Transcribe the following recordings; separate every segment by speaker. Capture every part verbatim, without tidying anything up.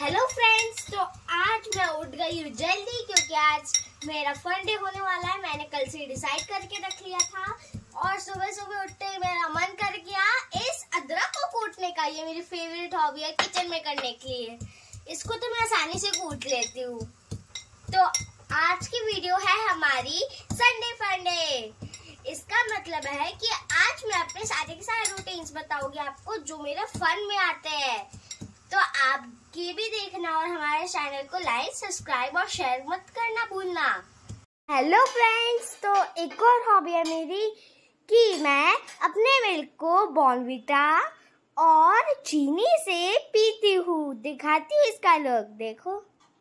Speaker 1: Hello friends, तो आज मैं उठ गई हूँ जल्दी क्योंकि आज मेरा फन डे होने वाला है। मैंने कल से डिसाइड करके रख लिया था और सुबह सुबह उठते ही मेरा मन कर गया इस अदरक को कूटने का। ये मेरी फेवरेट हॉबी है किचन में करने के लिए। इसको तो मैं आसानी से कूट लेती हूँ। तो आज की वीडियो है हमारी संडे फन डे। इसका मतलब है कि आज मैं अपने सारे के सारे रूटीन्स बताऊंगी आपको जो मेरे फन में आते हैं। तो आप ये भी देखना और हमारे चैनल को लाइक, सब्सक्राइब और शेयर मत करना भूलना। हेलो फ्रेंड्स, तो एक और हॉबी है मेरी कि मैं अपने मिल्क को बॉर्नविटा और चीनी से पीती हूँ। दिखाती हूँ इसका लुक, देखो।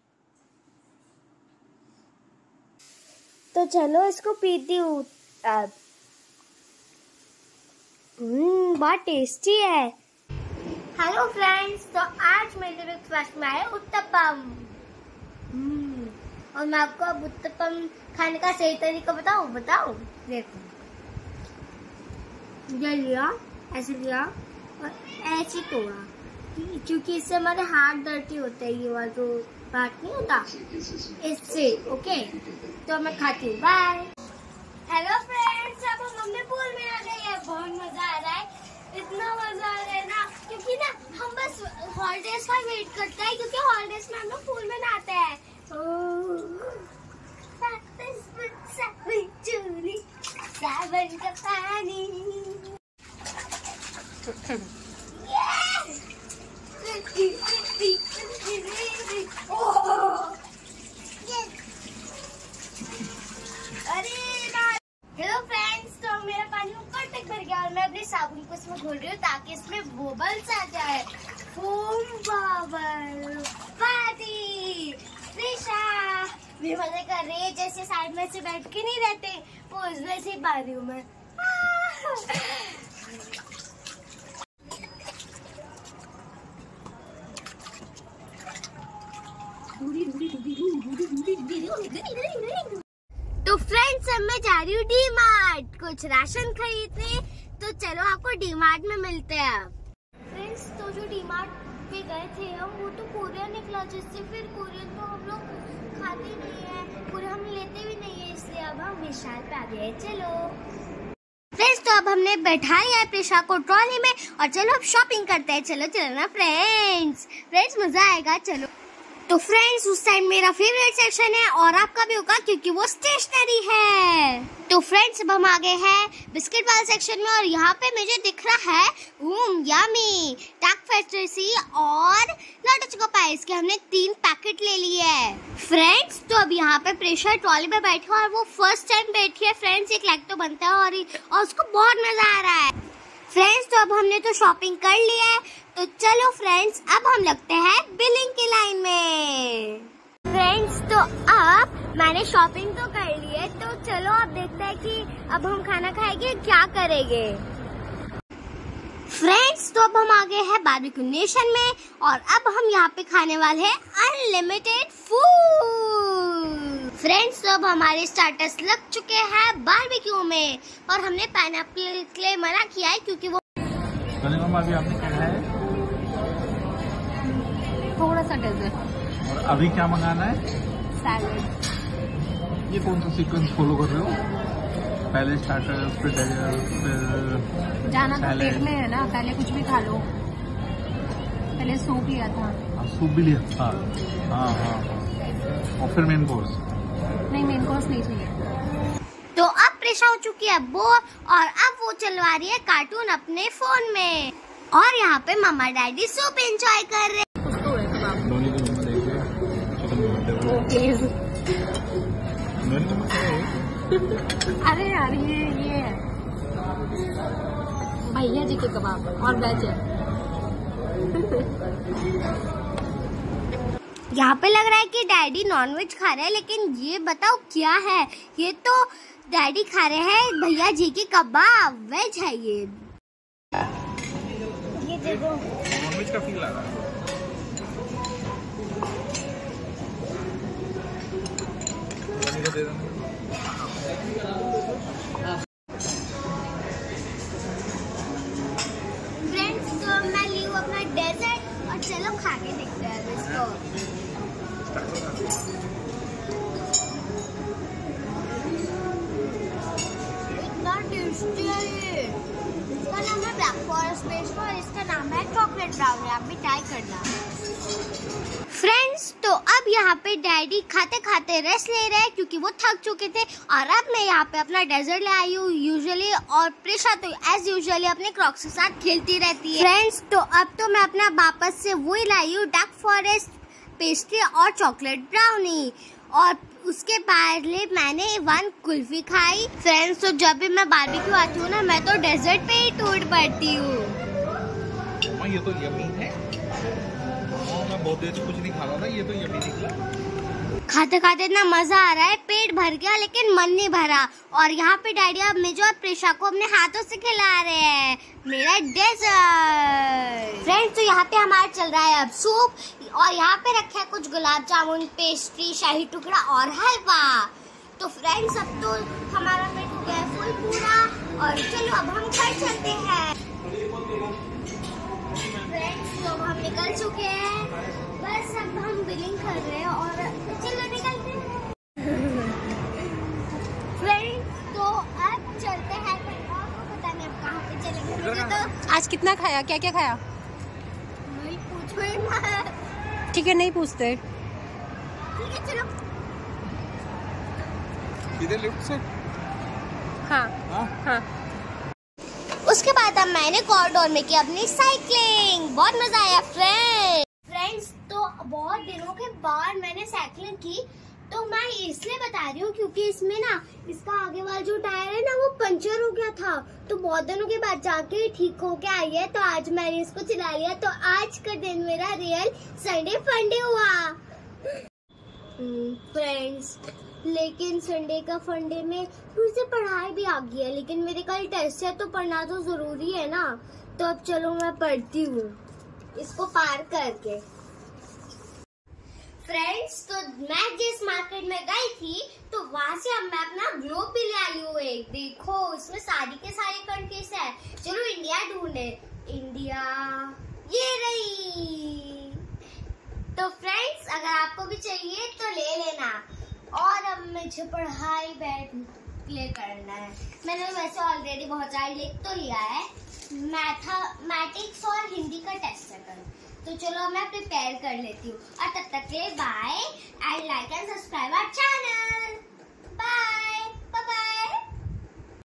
Speaker 1: तो चलो इसको पीती हूँ अब। हम्म बहुत टेस्टी है। हेलो फ्रेंड्स, तो आज मेरे ब्रेकफास्ट में आया उत्तपम। हम्म और मैं आपको अब उत्तपम खाने का सही तरीका बताऊं बताऊं देखो। ये लिया, ऐसे लिया और ऐसे तोड़ा क्योंकि इससे हमारे हाथ डर्टी होते हैं। ये वाला जो बात नहीं होता इससे। ओके, तो मैं खाती हूँ। बाय। हेलो फ्रेंड्स, अब हम अपने पूल में आ गए हैं। बहुत मजा आ रहा है, इतना मजा आ रहा है ना, क्योंकि ना हम बस हॉलिडेज का वेट करते हैं क्योंकि हॉलिडेज में हम लोग पूल में नहाते हैं। सावन का पानी। अरे हेलो फ्रेंड्स, तो मेरा पानी ऊपर तक भर गया और मैं अपने साबुन को इसमें घोल रही हूँ ताकि इसमें बबल्स आ जाए। फूम बबल पार्टी। प्रिशा भी मजे कर रही है, जैसे साइड में से बैठ के नहीं रहते वो इस वैसे ही पा रही हूँ मैं। तो फ्रेंड्स, अब मैं जा रही हूँ डी मार्ट कुछ राशन खरीदने। तो चलो आपको डी मार्ट में मिलते हैं। फ्रेंड्स, तो जो डी मार्ट पे गए थे हम, वो तो कोरिया निकला, जिससे फिर कोरियन तो हम लोग खाते नहीं है, पूरे हम लेते भी नहीं है, इसलिए अब हम विशाल पे आ गए। चलो फ्रेंड्स, तो अब हमने बैठा लिया है प्रिशा को ट्रॉली में और चलो अब शॉपिंग करते हैं। चलो चलो ना फ्रेंड्स, फ्रेंड्स मजा आएगा। चलो तो फ्रेंड्स, उस साइड मेरा फेवरेट सेक्शन है और आपका भी होगा क्योंकि वो स्टेशनरी है। तो फ्रेंड्स, अब हम आ गए हैं बिस्किट वाले सेक्शन में और यहाँ पे मुझे दिख रहा है उम यमी टैक फैंटेसी और लॉटो चोको पाइस के हमने तीन पैकेट ले लिए हैं। फ्रेंड्स, तो अब यहाँ पे प्रेशर ट्रॉली पे बैठी और वो फर्स्ट टाइम बैठी है। फ्रेंड्स, एक लाइक तो बनता है और, और उसको बहुत मजा आ रहा है। फ्रेंड्स, तो अब हमने तो शॉपिंग कर ली है, तो चलो फ्रेंड्स अब हम लगते हैं बिलिंग की लाइन में। फ्रेंड्स, तो अब मैंने शॉपिंग तो कर ली है, तो चलो अब देखते हैं कि अब हम खाना खाएंगे क्या करेंगे। फ्रेंड्स, तो अब हम आ गए हैं बारबेक्यू नेशन में और अब हम यहाँ पे खाने वाले हैं अनलिमिटेड फूड। फ्रेंड्स, तो अब हमारे स्टार्टर्स लग चुके हैं बारबेक्यू में और हमने पाइनएप्पल के लिए मना किया है क्योंकि वो
Speaker 2: अभी आपने क्या है
Speaker 3: थोड़ा सा डेजर्ट।
Speaker 2: और अभी क्या मंगाना है?
Speaker 3: सैलेड।
Speaker 2: ये कौन सा सीक्वेंस फॉलो कर रहे हो? पहले स्टार्टर, फिर डेजर्ट, फिर
Speaker 3: जाना तो पेट में है ना, पहले कुछ भी खा लो। पहले सूप लिया था।
Speaker 2: आ, सूप भी लिया था। हाँ हाँ हाँ। और फिर मेन कोर्स?
Speaker 3: नहीं, मेन कोर्स नहीं चाहिए।
Speaker 1: तो अब प्रेशा हो चुकी है वो और अब वो चलवा रही है कार्टून अपने फोन में और यहाँ पे मम्मा डैडी सूप एंजॉय कर रहे हैं।
Speaker 3: अरे यार, ये ये है भैया जी के कबाब और वेज है।
Speaker 1: यहाँ पे लग रहा है कि डैडी नॉनवेज खा रहे हैं, लेकिन ये बताओ क्या है? ये तो डैडी खा रहे हैं भैया जी के कबाब, वेज है ये। ये देखो,
Speaker 2: नॉनवेज का फील आ रहा है।
Speaker 1: फ्रेंड्स, तो मैं ली हूँ अपना डेजर्ट और चलो खा के देखते हैं इसको। करो। इतना टेस्टी है ये। इसका नाम है ब्लैक फॉरेस्ट पेस्ट और इसका नाम है चॉकलेट ब्राउनी। आप भी ट्राई करना। फ्रेंड्स, तो अब यहाँ पे डैडी खाते खाते रेस्ट ले रहे हैं क्योंकि वो थक चुके थे और अब मैं यहाँ पे अपना डेजर्ट ले आई हूँ यूजुअली, और प्रिशा तो एज यूजुअली अपने क्रॉक्स के साथ खेलती रहती है। फ्रेंड्स, तो अब तो मैं अपना वापस से वही लाई हूँ, डार्क फॉरेस्ट पेस्ट्री और चॉकलेट ब्राउनी, और उसके पहले मैंने वन कुल्फी खाई। फ्रेंड्स, तो जब भी मैं बारबेक्यू आती हूँ ना, मैं तो डेजर्ट पे ही टूट पड़ती हूँ।
Speaker 2: ये तो यम्मी है। मैं बहुत देर से कुछ नहीं खा रहा था, ये तो यम्मी निकला।
Speaker 1: खाते खाते इतना मजा आ रहा है, पेट भर गया लेकिन मन नहीं भरा। और यहाँ पे डैडी अब मुझे और प्रिशा को अपने हाथों से खिला रहे हैं मेरा डेजर्ट। फ्रेंड्स, तो यहाँ पे हमारा चल रहा है अब सूप, और यहाँ पे रखा है कुछ गुलाब जामुन, पेस्ट्री, शाही टुकड़ा और हलवा। तो फ्रेंड्स, अब तो हमारा पेट हो गया फुल पूरा, और चलो अब हम घर चलते हैं। फ्रेंड्स, तो हम निकल चुके हैं, बस अब हम बिलिंग कर रहे हैं और चलो निकलते हैं। फ्रेंड्स, तो अब चलते हैं, आपको पता नहीं अब कहाँ पे चलेंगे। मुझे तो
Speaker 3: आज कितना खाया, क्या क्या खाया?
Speaker 1: नहीं पूछो ही मत।
Speaker 3: ठीक है, नहीं पूछते।
Speaker 1: ठीक है, चलो।
Speaker 2: इधर लेफ्ट से।
Speaker 3: हाँ
Speaker 2: हाँ
Speaker 3: हाँ।
Speaker 1: उसके बाद अब मैंने कॉरिडोर में की अपनी साइकिलिंग, बहुत मजा आया फ्रेंड्स। फ्रेंड्स, तो बहुत दिनों के बाद मैंने साइकिलिंग की, तो मैं इसलिए बता रही हूँ क्योंकि इसमें ना इसका आगे वाला जो टायर है ना वो पंचर हो गया था, तो बहुत दिनों के बाद जाके ठीक होके आई है। तो आज मैंने इसको चला लिया, तो आज का दिन मेरा रियल संडे फंडे हुआ। फ्रेंड्स, लेकिन संडे का फंडे में फिर से पढ़ाई भी आ गई है, लेकिन मेरे कल टेस्ट है तो पढ़ना तो जरूरी है ना। तो अब चलो मैं पढ़ती हूँ इसको पार करके। फ्रेंड्स, तो मैं जिस मार्केट में गई थी तो वहाँ से अब मैं अपना ग्लोब भी ले आई हूँ एक। देखो, इसमें सारी के सारे कंट्रीज है। चलो इंडिया ढूंढे। इंडिया ये रही। तो फ्रेंड्स, अगर आपको भी चाहिए तो ले लेना। और अब मुझे पढ़ाई बैठ प्ले करना है। मैंने वैसे ऑलरेडी बहुत सारे लिख तो लिया है, मैथमेटिक्स और हिंदी का टेस्ट है कल, तो चलो मैं प्रिपेयर कर लेती हूँ। और तब तक के लिए bye, and like and subscribe our channel. Bye.